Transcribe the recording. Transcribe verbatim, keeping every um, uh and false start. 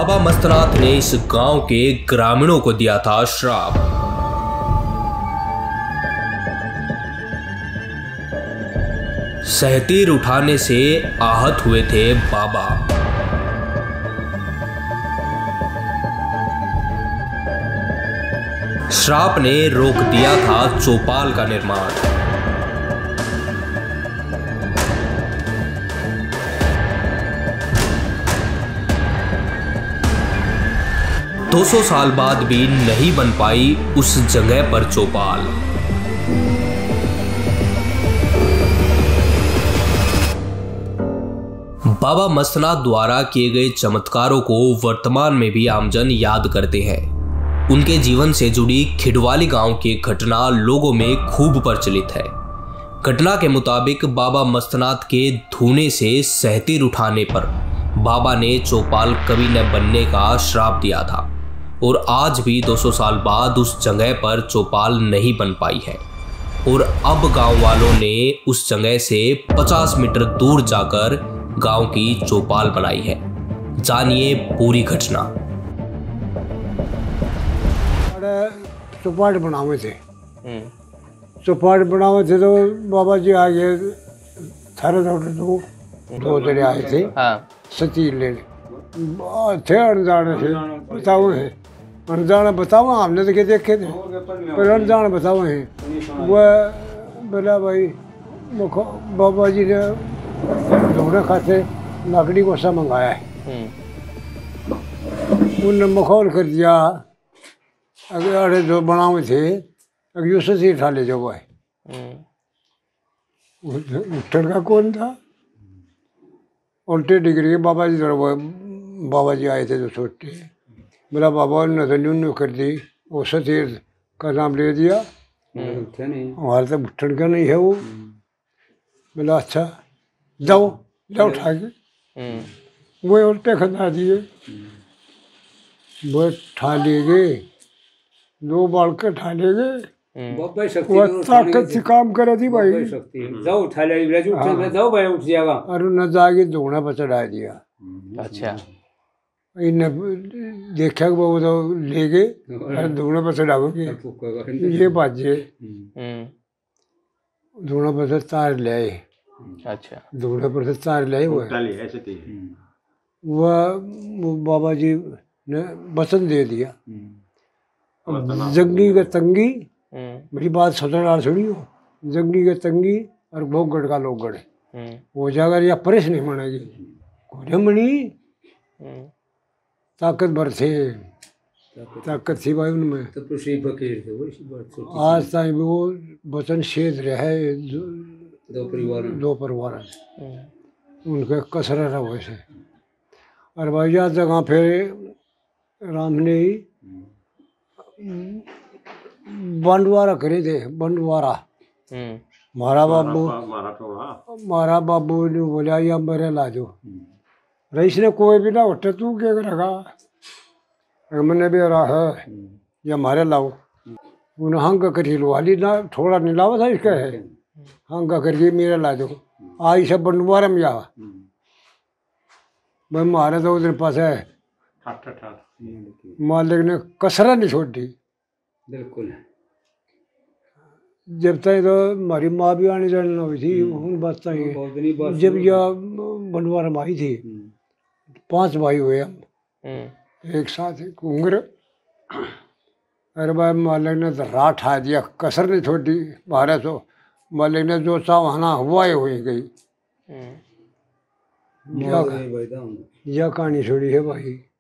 बाबा मस्तनाथ ने इस गांव के ग्रामीणों को दिया था श्राप। सहतीर उठाने से आहत हुए थे बाबा। श्राप ने रोक दिया था चौपाल का निर्माण। दो सौ साल बाद भी नहीं बन पाई उस जगह पर चौपाल। बाबा मस्तनाथ द्वारा किए गए चमत्कारों को वर्तमान में भी आमजन याद करते हैं। उनके जीवन से जुड़ी खिडवाली गांव की घटना लोगों में खूब प्रचलित है। घटना के मुताबिक बाबा मस्तनाथ के धूने से सहतीर उठाने पर बाबा ने चौपाल कभी न बनने का श्राप दिया था और आज भी दो सौ साल बाद उस जगह पर चौपाल नहीं बन पाई है और अब गांव वालों ने उस जगह से पचास मीटर दूर जाकर गांव की चौपाल बनाई है। जानिए पूरी घटना। चौपाट बनावे थे चौपाट बनावे थे तो बाबा जी आ गए थारे दो दो जने आए थे। हाँ। सतीर लेने थे अनजाने थे बताओ है अनजाने बताओ हमने तो क्या देखे थे पर अनजाने बताओ हैं। वह बोला भाई बाबा जी ने ढूंढे खाते लकड़ी को सा मंगाया है। उनने मखौल कर दिया अगर अरे जो बनावे थे अगर यूसुफ से उठा ले जाओ भाई। उठन का कौन था उल्टे डिग्री बाबा जी बाबा जी आए थे जो छोटे बोला बाबा ने तो न्यून कर दी वो सतीर का नाम ले दिया हमारे तो उठन का नहीं है वो। बोला अच्छा जाओ जाओ उठा के वो उल्टे खा दिए वो ठा ले गए दो बाल के ठा ले गए। वो ताकत से काम करे थी भाई। जाओ उठा ले जाओ भाई उठ जाएगा और न जाके धोना पर चढ़ा दिया। अच्छा इन्हें देखा कि वो तो ले गए धोना पर चढ़ाओगे ये बाजे धोना पर से तार ले आए। अच्छा धोना पर से तार ले आए वो वो बाबा जी ने वचन दे दिया जंगी का तंगी मेरी बात सोचना सुनियो जंगी का तंगी और भोगगढ़ का लोगगढ़ वो जाकर या परेश नहीं मानेगी मणि ताकतवर थे ताकत थी भाई उनमें। आज तक वो वचन शेष रहे दो परिवार दो परिवार उनके कसरा रहा वैसे और भाई या जगह फिर राम ने ही बंडवारा करे थे बंडवारा मारा बाबू मारा बाबू ने बोला या मेरे ला दो रईस ने कोई भी ना उठे तू क्या करेगा मैंने भी रहा है या मारे लाओ उन्हें हंग करी लो हाली ना थोड़ा नहीं लावा था इसका है हंग करके मेरे ला दो आई सब बंडवारा में जा मैं मारे तो उधर पास है मालिक ने कसरा नहीं छोड़ दी बिल्कुल। जब तक तो हमारी माँ भी आने जाने हुई थी उन बात जब यह बंडवारा में आई थी पांच भाई हुए हम एक साथ एक उंगर अरे भाई मालिक ने तो रात आ दिया कसर नहीं छोड़ दी बारह सौ मालिक ने जो चाहना हुआ ही हुई गई यह कहानी छोड़ी है भाई।